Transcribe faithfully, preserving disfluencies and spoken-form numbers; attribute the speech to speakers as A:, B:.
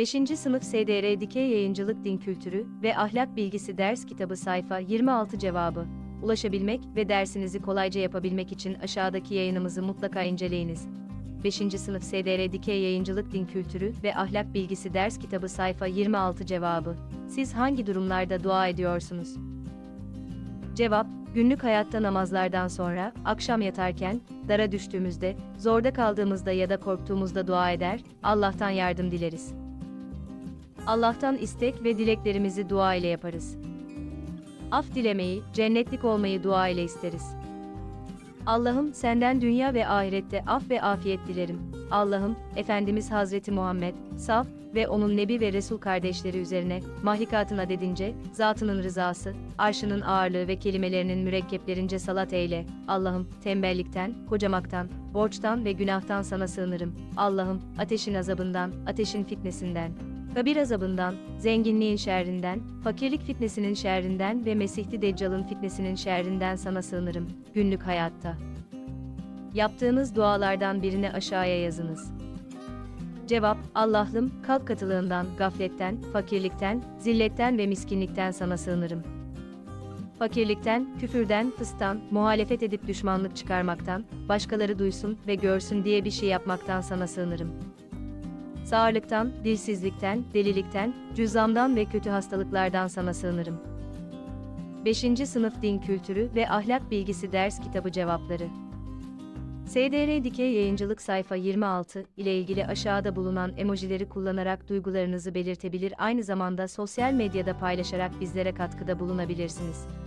A: beşinci Sınıf S D R Dikey Yayıncılık Din Kültürü ve Ahlak Bilgisi Ders Kitabı Sayfa yirmi altı Cevabı. Ulaşabilmek ve dersinizi kolayca yapabilmek için aşağıdaki yayınımızı mutlaka inceleyiniz. beşinci Sınıf S D R Dikey Yayıncılık Din Kültürü ve Ahlak Bilgisi Ders Kitabı Sayfa yirmi altı Cevabı. Siz hangi durumlarda dua ediyorsunuz? Cevap: günlük hayatta namazlardan sonra, akşam yatarken, dara düştüğümüzde, zorda kaldığımızda ya da korktuğumuzda dua eder, Allah'tan yardım dileriz. Allah'tan istek ve dileklerimizi dua ile yaparız. Af dilemeyi, cennetlik olmayı dua ile isteriz. Allah'ım, senden dünya ve ahirette af ve afiyet dilerim. Allah'ım, Efendimiz Hazreti Muhammed, saf ve onun Nebi ve Resul kardeşleri üzerine, mahlukatın adedince, zatının rızası, arşının ağırlığı ve kelimelerinin mürekkeplerince salat eyle. Allah'ım, tembellikten, kocamaktan, borçtan ve günahtan sana sığınırım. Allah'ım, ateşin azabından, ateşin fitnesinden, kabir azabından, zenginliğin şerrinden, fakirlik fitnesinin şerrinden ve Mesih-i Deccal'ın fitnesinin şerrinden sana sığınırım. Günlük hayatta yaptığınız dualardan birini aşağıya yazınız. Cevap: Allah'ım, kalp katılığından, gafletten, fakirlikten, zilletten ve miskinlikten sana sığınırım. Fakirlikten, küfürden, fıstan, muhalefet edip düşmanlık çıkarmaktan, başkaları duysun ve görsün diye bir şey yapmaktan sana sığınırım. Sağırlıktan, dilsizlikten, delilikten, cüzzamdan ve kötü hastalıklardan sana sığınırım. beşinci Sınıf Din Kültürü ve Ahlak Bilgisi Ders Kitabı Cevapları. S D R Dikey Yayıncılık sayfa yirmi altı ile ilgili aşağıda bulunan emojileri kullanarak duygularınızı belirtebilir, aynı zamanda sosyal medyada paylaşarak bizlere katkıda bulunabilirsiniz.